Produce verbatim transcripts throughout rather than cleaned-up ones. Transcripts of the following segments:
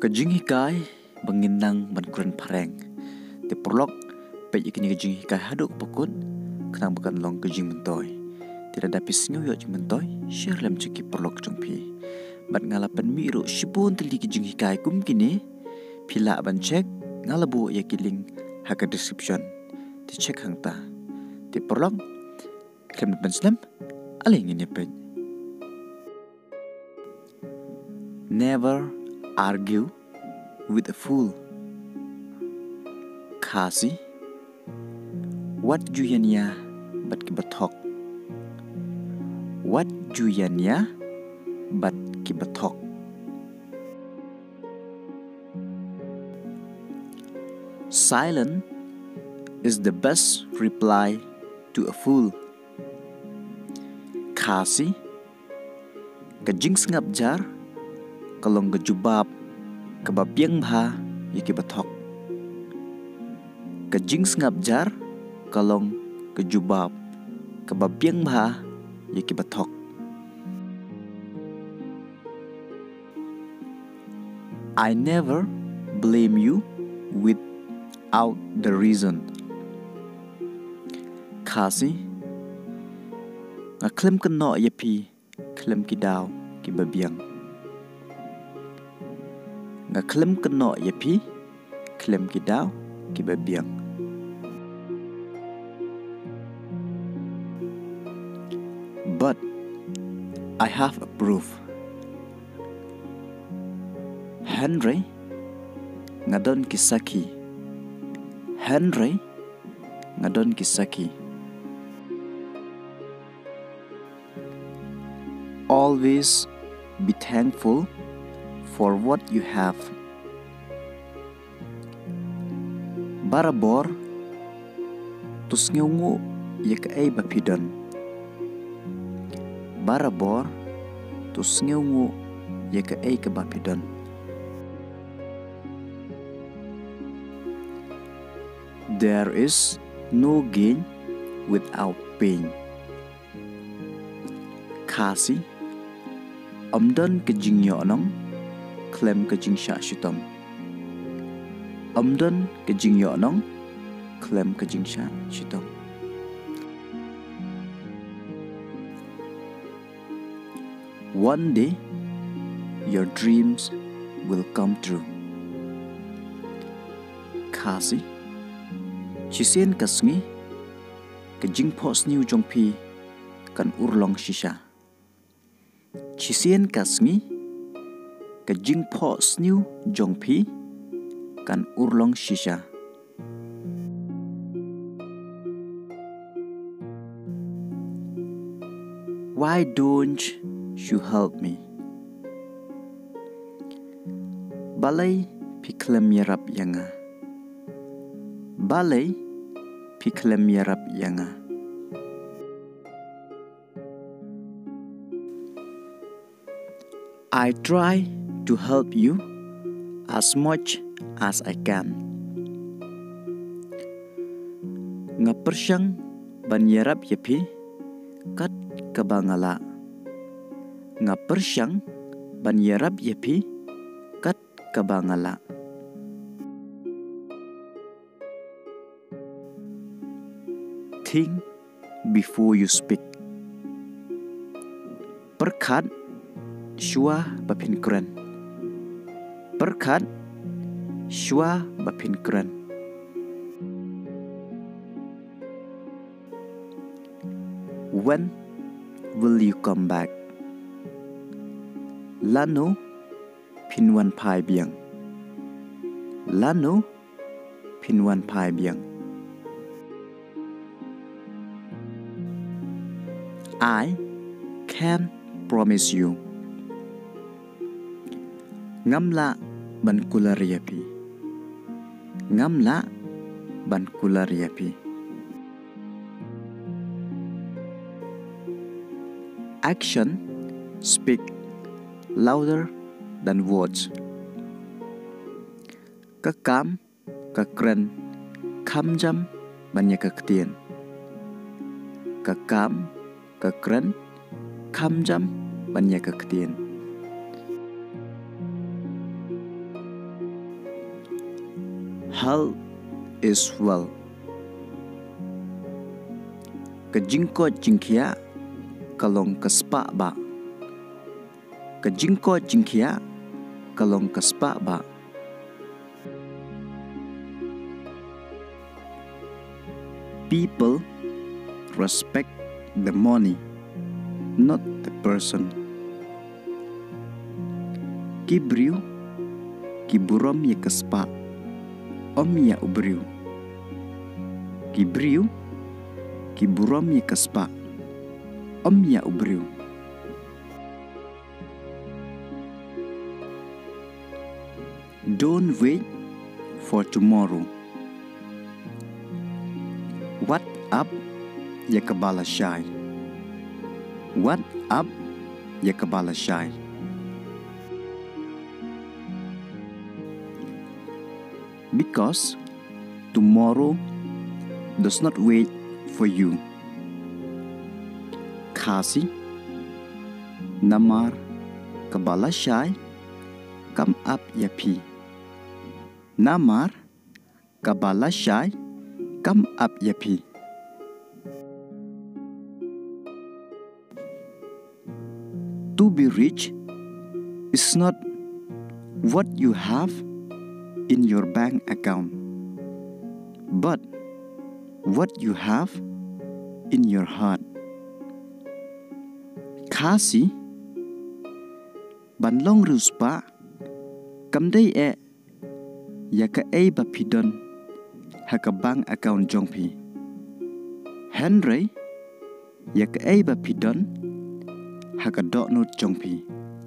Kajing hikai banginang ban kuran pareng. Te prolog pe ikini kajing hikai haduk pokun kenang bukan long kajing mentoy. Tidak ada pisngu yo jing mentoy share lem ciki prolog jongpi. Bat ngalapan miru shibun teli kajing hikai kum kini pila ban cek ngalabu ya kiling haka description. Te cek hang ta. Te prolog klem ban slam aling ini pen. Never argue with a fool. Kasi what juyanya bat kibatok. What juyanya bat kibatok. Silent is the best reply to a fool. Kasi kajing sengap jar kalong kejubab kebabiang bha yaki batok. Kajing sengap jar kalong kejubab kebabiang bha yaki batok. I never blame you without the reason. Kasi ngaklem keno yapi klem kidaw kibabiang. Ngaklem keno yapi klem kidaw kibabiang. But I have a proof. Henry ngadon kisaki. Henry ngadon kisaki. Always be thankful for what you have. Barabor tus ngeungu yak ay bapidon. Barabor tus ngeungu yak ay kabapidon. There is no gain without pain. Kasi amdan kajing yonong klem kajing sya shitom. Amdan kajing yonong klem kajing sya shitom. One day your dreams will come true. Kasi chisien kasngi kajing pos niu jongpi kan urlong shisha. Chisien kasngi kajing pos niu jongpi kan urlong shisha. Why don't you help me? Balai piklem yarap yanga. Balai piklem yarap yanga. I try to help you as much as I can. Ngapersyang ban yarap yapi kat kabangala. Ngapersyang ban yarap yapi kat kabangala. Think before you speak. Perkat shua bapin keren. Perkat shua bapin keren. When will you come back? Lano pinwan pai biang. Lano pinwan pai biang. I can promise you. Ngamla ban kulariapi. Ngamla ban kulariapi. Action speak louder than words. Kekam, kekeren, kamjam banyak keketian. Kekam, kekeren, kamjam banyak keketian. Health is wealth. Kejingko jingkia kalong kespa ba. Kejingko jingkia kalong kespa ba. People respect the money, not the person. Kibriu kiburom ya kespa, om ya ubriu. Kibriu kiburom ya kespa, om ya ubriu. Don't wait for tomorrow. What up ya kebala shy. What up ya kebala shy. Because tomorrow does not wait for you. Kasi namar kebala shy come up ya pi. Namar kebala shy come up ya pi. To be rich is not what you have in your bank account, but what you have in your heart. Kasi banlong ruspa kamday e yaka e bapidon haka bank account jongpi. Henry yaka e bapidon haka dot note jongpi.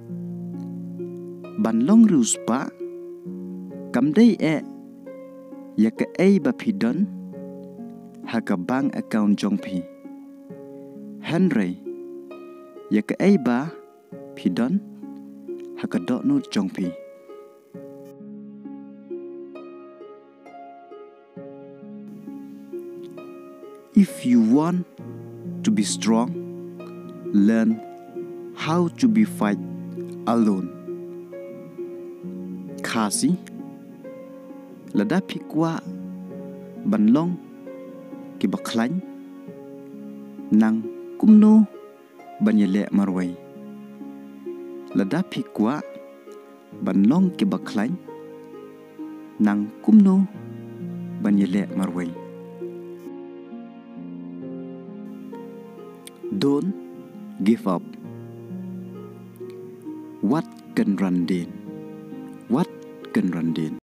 Banlong ruspa kamday e yaka e bapidon haka bank account jongpi. Henry yaka e ba pidon haka dot note jongpi. If you want to be strong, learn how to be fight alone. Kasi lada pikwa banlong kibaklan nang kumno banyele marway. Lada pikwa banlong kibaklan nang kumno banyele marway. Don't give up. What can run din? What can run din?